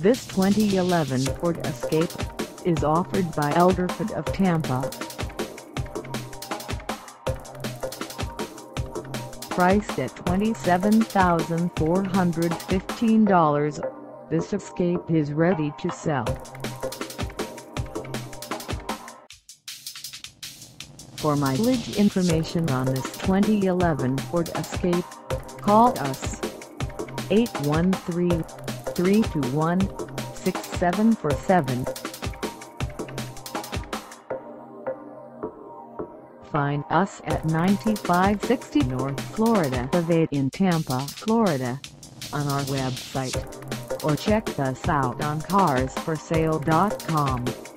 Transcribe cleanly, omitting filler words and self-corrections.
This 2011 Ford Escape is offered by Ford of Tampa. Priced at $27,415, this Escape is ready to sell. For mileage information on this 2011 Ford Escape, call us 813-321-6747. Find us at 9560 North Florida Ave in Tampa, Florida, on our website, or check us out on carsforsale.com.